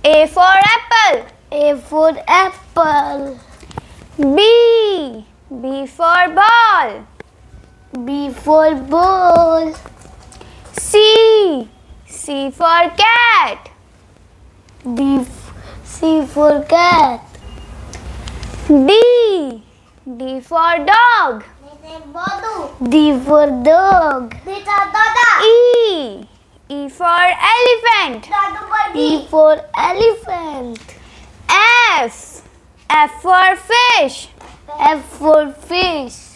A for apple. A for apple. B. B for ball. B for ball. C. C for cat. C for cat. D. D for dog. D for dog. E. E for elephant. E for elephant. F. F for fish. F for fish.